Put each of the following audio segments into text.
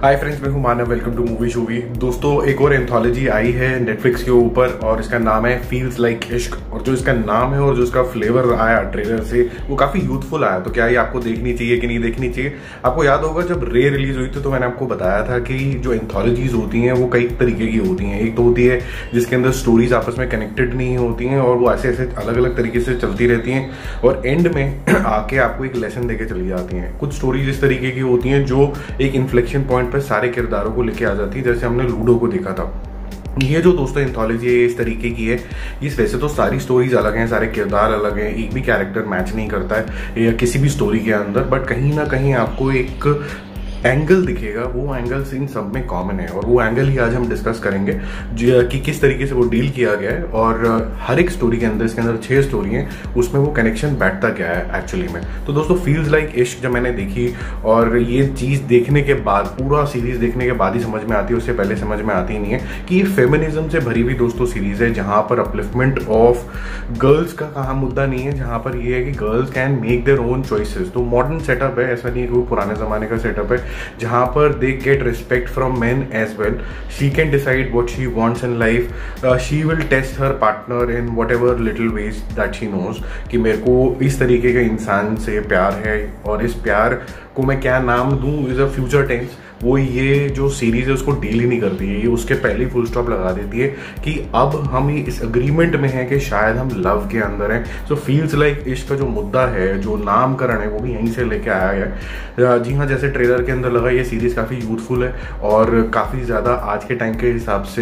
हाय friends, मैं हूं Manav. Welcome to movie shoovie. दोस्तों, एक और एंथोलॉजी आई है नेटफ्लिक्स के ऊपर और इसका नाम है फील्स लाइक इश्क। और जो इसका नाम है और जो इसका फ्लेवर आया ट्रेलर से वो काफी यूथफुल आया। तो क्या ये आपको देखनी चाहिए कि नहीं देखनी चाहिए? आपको याद होगा जब रे रिलीज हुई थी तो मैंने आपको बताया था कि जो एंथोलॉजीज होती हैं वो कई तरीके की होती हैं। एक तो होती है जिसके अंदर स्टोरीज आपस में कनेक्टेड नहीं होती हैं और वो ऐसे ऐसे अलग अलग तरीके से चलती रहती हैं और एंड में आके आपको एक लेसन देके चली जाती हैं। कुछ स्टोरीज इस तरीके की होती हैं जो एक इन्फ्लेक्शन पॉइंट पर सारे किरदारों को लेके आ जाती है, जैसे हमने लूडो को देखा था। ये जो दोस्तों एंथोलॉजी है इस तरीके की है। इस वैसे तो सारी स्टोरीज अलग हैं, सारे किरदार अलग हैं, एक भी कैरेक्टर मैच नहीं करता है या किसी भी स्टोरी के अंदर, बट कहीं ना कहीं आपको एक एंगल दिखेगा। वो एंगल्स इन सब में कॉमन है और वो एंगल ही आज हम डिस्कस करेंगे कि किस तरीके से वो डील किया गया है। और हर एक स्टोरी के अंदर, इसके अंदर 6 स्टोरी हैं, उसमें वो कनेक्शन बैठता क्या है एक्चुअली में। तो दोस्तों, फील्स लाइक इश्क जब मैंने देखी और ये चीज देखने के बाद, पूरा सीरीज देखने के बाद ही समझ में आती है, उससे पहले समझ में आती नहीं है कि ये फेमिनिज्म से भरी हुई दोस्तों सीरीज है, जहां पर अपलिफ्टमेंट ऑफ गर्ल्स का कहाँ मुद्दा नहीं है, जहां पर ये है कि girls can make their own choices. तो मॉडर्न सेटअप है, ऐसा नहीं है कि वो पुराने जमाने का सेटअप है, जहां पर they get respect from men as well. She can decide what she wants in life. She will test her partner in whatever little ways that she knows कि मेरे को इस तरीके के इंसान से प्यार है और इस प्यार को मैं क्या नाम दूं इज अ फ्यूचर टेंस। वो ये जो सीरीज है उसको डील ही नहीं करती है, ये उसके पहले ही फुल स्टॉप लगा देती है कि अब हम इस अग्रीमेंट में हैं कि शायद हम लव के अंदर हैं। सो फील्स लाइक इश्क का जो मुद्दा है, जो नामकरण है, वो भी यहीं से लेके आया है। जी हाँ, जैसे ट्रेलर के अंदर लगा, ये सीरीज काफ़ी यूथफुल है और काफ़ी ज़्यादा आज के टाइम के हिसाब से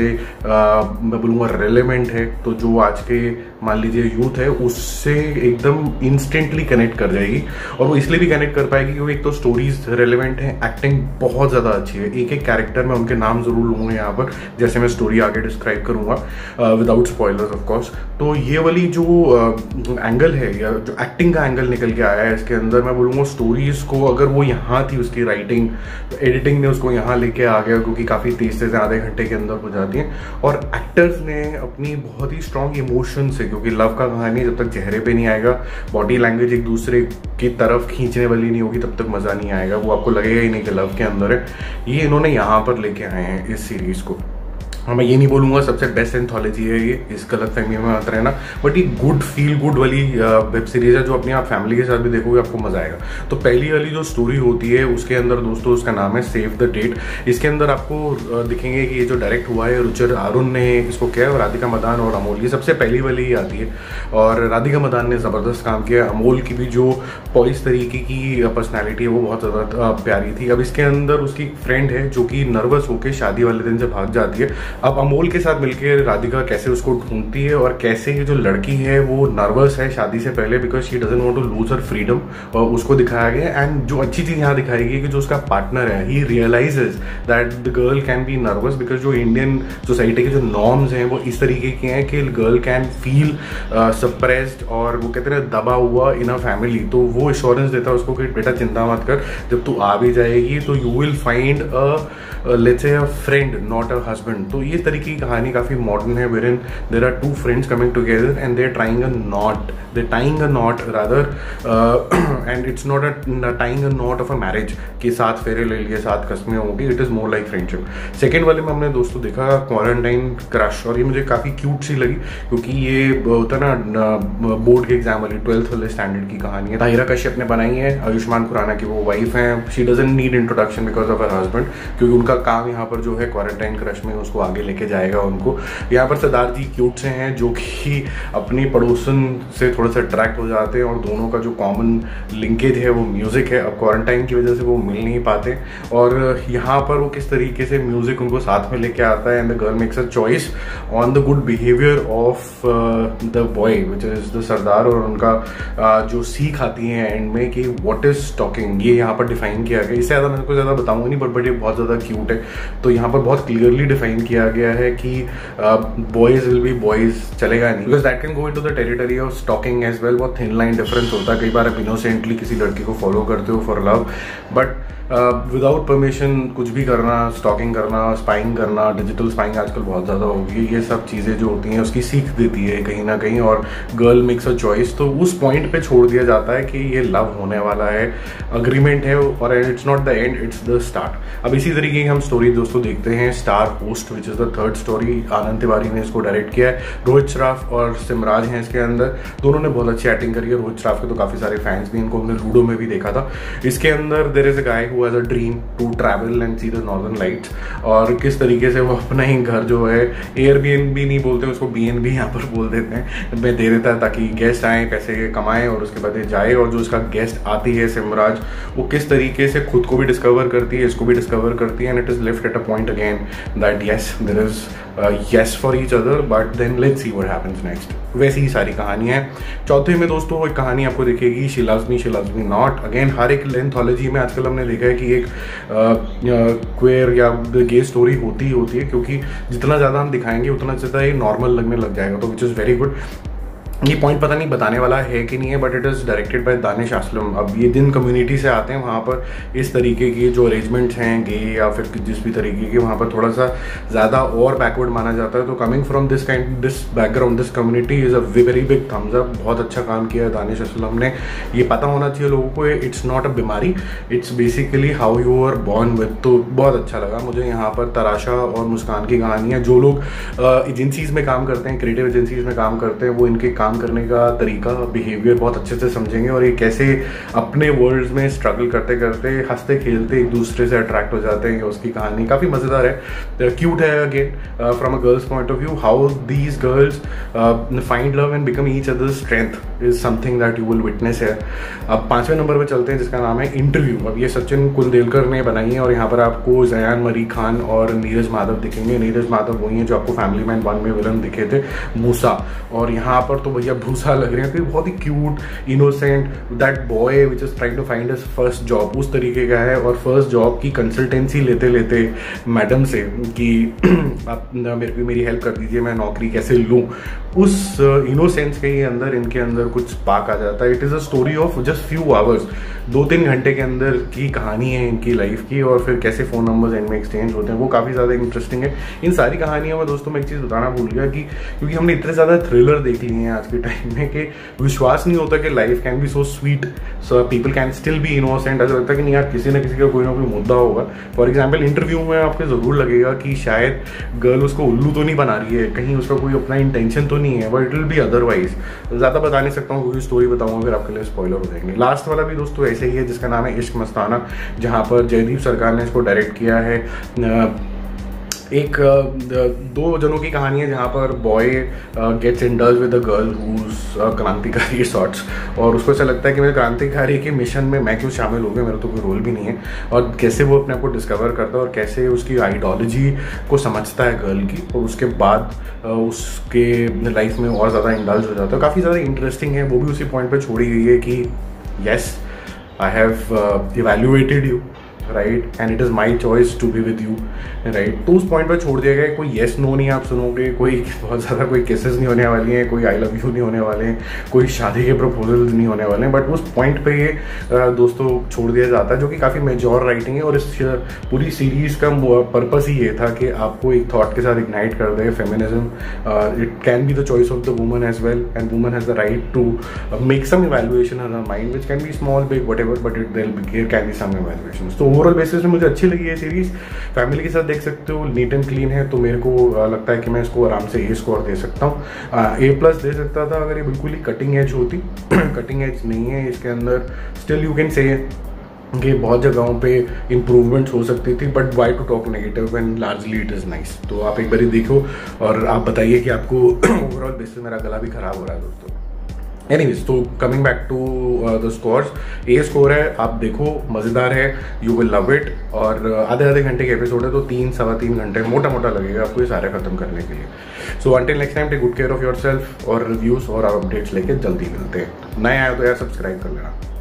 मैं बोलूँगा रेलेवेंट है। तो जो आज के मान लीजिए यूथ है उससे एकदम इंस्टेंटली कनेक्ट कर जाएगी। और वो इसलिए भी कनेक्ट कर पाएगी क्योंकि एक तो स्टोरीज रेलेवेंट है, एक्टिंग बहुत ज़्यादा अच्छी है। एक एक कैरेक्टर में उनके नाम जरूर लूंगा यहाँ पर, जैसे मैं स्टोरी आगे डिस्क्राइब करूंगा विदाउट स्पॉयलर्स ऑफ कोर्स। तो ये वाली जो एंगल है या जो एक्टिंग का एंगल निकल के आया है इसके अंदर, मैं बोलूँगा स्टोरीज को अगर वो यहाँ थी उसकी राइटिंग, तो एडिटिंग ने उसको यहाँ लेके आ गया क्योंकि काफ़ी तेज से आधे घंटे के अंदर हो जाती है। और एक्टर्स ने अपनी बहुत ही स्ट्रॉन्ग इमोशन से, क्योंकि लव का कहानी जब तक चेहरे पे नहीं आएगा, बॉडी लैंग्वेज एक दूसरे की तरफ खींचने वाली नहीं होगी, तब तक मजा नहीं आएगा। वो आपको लगेगा ही नहीं कि लव के अंदर है। ये इन्होंने यहाँ पर लेके आए हैं इस सीरीज को। हाँ, मैं ये नहीं बोलूँगा सबसे बेस्ट एंथोलॉजी है ये, इस गलतफहमी में मत रहना, बट ये गुड फील गुड वाली वेब सीरीज है जो अपनी आप फैमिली के साथ भी देखोगे आपको मजा आएगा। तो पहली वाली जो स्टोरी होती है उसके अंदर दोस्तों उसका नाम है सेव द डेट। इसके अंदर आपको दिखेंगे कि ये जो डायरेक्ट हुआ है रुचिर अरुण ने इसको किया है और राधिका मदान और अमोल, ये सबसे पहली वाली ही आती है। और राधिका मदान ने ज़बरदस्त काम किया। अमोल की भी जो पॉइस तरीके की पर्सनैलिटी है वो बहुत ज़्यादा प्यारी थी। अब इसके अंदर उसकी फ्रेंड है जो कि नर्वस होकर शादी वाले दिन से भाग जाती है। अब अमोल के साथ मिलकर राधिका कैसे उसको ढूंढती है और कैसे ये जो लड़की है वो नर्वस है शादी से पहले because she doesn't want to lose her freedom, और उसको दिखाया गया। एंड जो अच्छी चीज यहाँ दिखाई गई कि जो उसका पार्टनर है ही realises that the girl can be nervous because जो इंडियन सोसाइटी के जो नॉर्म्स हैं वो इस तरीके के हैं कि गर्ल कैन फील सप्रेस्ड और वो कहते हैं दबा हुआ इन अ फैमिली। तो वो एश्योरेंस देता है उसको कि बेटा चिंता मत कर, जब तू आ भी जाएगी तो you will find let's say a friend not a husband. तो ये तरीके की कहानी काफी मॉडर्न है, where in there are two friends coming together and they are tying a knot rather, and it's not a tying a knot of a marriage कि 7 फेरे ले लिए 7 कस्में होंगी, it is more like friendship. Second वाले में हमने दोस्तों देखा क्वारंटाइन क्रश, और ये मुझे काफी क्यूट सी लगी क्योंकि ये होता है ना बोर्ड के एग्जाम वाली 12th वाले स्टैंडर्ड की कहानी है। ताहिरा कश्यप ने बनाई है, आयुष्मान खुराना की वो वाइफ है। She doesn't need introduction because of her husband, क्योंकि उनका काम यहाँ पर जो है क्वारंटाइन क्रश में उसको आगे लेके जाएगा उनको। यहाँ पर सरदार जी क्यूट से हैं जो कि अपनी पड़ोसन से थोड़ा सा अट्रैक्ट हो जाते हैं और दोनों का जो कॉमन लिंकेज है वो म्यूजिक है। अब क्वारंटाइन की वजह से वो मिल नहीं पाते और यहाँ पर वो किस तरीके से म्यूजिक उनको साथ में लेके आता है। And the girl makes a choice on the good behaviour of the boy which is the sardar, और उनका जो सीख आती है एंड में कि व्हाट इज टॉकिंग, ये यहाँ पर डिफाइन किया गया। इससे ज़्यादा मैं को ज़्यादा बताऊंगा नहीं, बट ये बहुत ज़्यादा क्यूट है। तो यहाँ पर बहुत क्लियरली डिफाइन किया गया है कि बॉयज विल बी बॉयज चलेगा नहीं, because that can go into the territory of stalking as well. बहुत थिन लाइन डिफरेंस होता है, कई बार आप इनोसेंटली किसी लड़की को फॉलो करते हो for love, but without permission कुछ भी करना, स्टॉकिंग करना, स्पाइंग करना, डिजिटल स्पाइंग आजकल बहुत ज़्यादा हो गई है। ये सब चीज़ें जो होती हैं उसकी सीख देती है कहीं ना कहीं, और गर्ल मेक्स अ चॉइस, तो उस पॉइंट पे छोड़ दिया जाता है कि ये लव होने वाला है, अग्रीमेंट है, और it's not the end, it's the start. अब इसी तरीके की हम स्टोरी दोस्तों देखते हैं star host, which is the third story. Anand Tiwari ने इसको डायरेक्ट किया है, रोहित श्राफ और सिमराज हैं इसके अंदर, दोनों ने बहुत अच्छी एक्टिंग करी है। रोहित श्राफ के तो काफ़ी सारे फैंस भी, इनको हमने लूडो में भी देखा था। इसके अंदर there is a guy who has a dream to travel and see the northern lights, और किस तरीके से वो अपना ही घर जो है, एयरबीएनबी नहीं बोलते उसको, बीएनबी यहाँ पर बोल देते हैं, मैं दे देता है ताकि गेस्ट आए, पैसे कमाएं और उसके बाद जाए। और जो उसका गेस्ट आती है सिमराज, वो किस तरीके से खुद को भी डिस्कवर करती है, इसको भी डिस्कवर करती है, and it is left at a point again that yes there is yes for each other, but then let's see what happens next। वैसी ही सारी कहानियाँ हैं। चौथे में दोस्तों एक कहानी आपको दिखेगी, she loves me not. Again हर एक एंथोलॉजी में आजकल हमने देखा है कि एक क्वेयर या गे स्टोरी होती है, क्योंकि जितना ज़्यादा हम दिखाएंगे उतना ज़्यादा ये नॉर्मल लगने लग जाएगा, तो विच इज़ वेरी गुड। ये पॉइंट पता नहीं बताने वाला है कि नहीं है, but it is directed by Danish Aslam. अब ये जिन कम्युनिटी से आते हैं वहाँ पर इस तरीके के जो अरेंजमेंट्स हैं गे या फिर जिस भी तरीके के, वहाँ पर थोड़ा सा ज़्यादा और बैकवर्ड माना जाता है। तो coming from this background, this community is a very big thumbs up. बहुत अच्छा काम किया है दानिश असलम ने। ये पता होना चाहिए लोगों को, इट्स नॉट अ बीमारी, it's basically how you are born with. तो बहुत अच्छा लगा मुझे यहाँ पर तराशा और मुस्कान की कहानी है। जो लोग एजेंसीज में काम करते हैं, क्रिएटिव एजेंसीज में काम करते हैं, वो इनके काम करने का तरीका, बिहेवियर बहुत अच्छे से समझेंगे, और ये कैसे अपने वर्ल्ड्स में स्ट्रगल करते करते हंसते खेलते एक दूसरे से अट्रैक्ट हो जाते हैं। उसकी कहानी काफ़ी मज़ेदार है, क्यूट है। Again from a girl's point of view, how these girls find love and become each other's strength is something that you will witness है। अब 5वें नंबर पर चलते हैं जिसका नाम है इंटरव्यू। अब ये सचिन कुलदेलकर ने बनाई है, और यहाँ पर आपको जयान मरी खान और नीरज माधव दिखेंगे। नीरज माधव वही है जो आपको फैमिली मैन 1 में विलन दिखे थे, मूसा, और यहाँ पर तो भैया भूसा लग रहे हैं। तो बहुत ही cute, innocent, that boy which is trying to find his first job, उस तरीके का है। और फर्स्ट जॉब की कंसल्टेंसी लेते लेते मैडम से कि आप मेरी हेल्प कर दीजिए, मैं नौकरी कैसे लूँ, उस इनोसेंस के अंदर इनके अंदर कुछ स्पार्क आ जाता है। It is a story of just few hours, 2-3 घंटे के अंदर की कहानी है इनकी लाइफ की, और फिर कैसे फ़ोन नंबर्स इनमें एक्सचेंज होते हैं, वो काफ़ी ज़्यादा इंटरेस्टिंग है। इन सारी कहानियों में दोस्तों मैं एक चीज़ बताना भूल गया कि क्योंकि हमने इतने ज़्यादा थ्रिलर देख लिए हैं आज के टाइम में कि विश्वास नहीं होता कि life can be so sweet, so people can still be innocent. ऐसा लगता है कि नहीं यार, किसी न किसी का कोई ना कोई मुद्दा होगा। फॉर एग्जाम्पल इंटरव्यू में आपको ज़रूर लगेगा कि शायद गर्ल उसको उल्लू तो नहीं बना रही है, कहीं उसका कोई अपना इंटेंशन तो नहीं है, but it will be otherwise. ज़्यादा बता नहीं सकता हूँ क्योंकि स्टोरी बताऊँगा फिर आपके लिए स्पॉइलर हो जाएंगे। लास्ट वाला भी दोस्तों ऐसे ही है जिसका नाम है इश्क मस्ताना, जहाँ पर जयदीप सरकार ने इसको डायरेक्ट किया है। एक 2 जनों की कहानी है जहाँ पर boy gets indulge with a girl whose क्रांतिकारी शॉर्ट्स, और उसको ऐसा लगता है कि मेरे क्रांतिकारी के मिशन में मैं क्यों शामिल हो गया, मेरा तो कोई रोल भी नहीं है। और कैसे वो अपने आप को डिस्कवर करता है और कैसे उसकी आइडियोलॉजी को समझता है गर्ल की, और उसके बाद उसके लाइफ में और ज़्यादा इंडल्ज हो जाता है। काफ़ी ज़्यादा इंटरेस्टिंग है। वो भी उसी पॉइंट पर छोड़ी गई है कि yes, I have evaluated you, right, and it is my choice to be with you, right. तो उस पॉइंट पर छोड़ दिया गया। कोई येस नो नहीं आप सुनोगे, कोई बहुत ज़्यादा कोई केसेस नहीं होने वाली हैं, कोई आई लव यू नहीं होने वाले हैं, कोई शादी के प्रपोजल नहीं होने वाले हैं, बट उस पॉइंट पे ये दोस्तों छोड़ दिया जाता है, जो कि काफ़ी मेजॉर राइटिंग है। और इस पूरी सीरीज़ का पर्पस ही ये था कि आपको एक थॉट के साथ इग्नाइट कर दे, feminism, it can be the choice of the woman as well, and woman has the right to make some evaluation in her mind, which can be small big whatever, but it there can be some evaluation. तो overall basis में मुझे अच्छी लगी ये series, family के साथ देख सकते हो, नीट एंड क्लीन है, तो मेरे को लगता है कि मैं इसको आराम से ए स्कोर दे सकता हूँ। A+ दे सकता था अगर ये बिल्कुल ही कटिंग एज होती, कटिंग एज नहीं है इसके अंदर। स्टिल यू कैन से कि बहुत जगहों पे इम्प्रूवमेंट्स हो सकती थी, but why to talk negative when largely it is nice. तो आप एक बार देखो और आप बताइए कि आपको ओवरऑल बेसिस मेरा गला भी खराब हो रहा है दोस्तों। एनीवेज, तो coming back to the scores, A score है, आप देखो, मज़ेदार है, यू विल लव इट। और आधे घंटे के एपिसोड है, तो 3-3.25 घंटे मोटा मोटा लगेगा आपको ये सारे खत्म करने के लिए। So until next time, take good care of yourself, और रिव्यूज़ और अपडेट्स लेके जल्दी मिलते हैं। नए आए तो यार सब्सक्राइब कर लेना।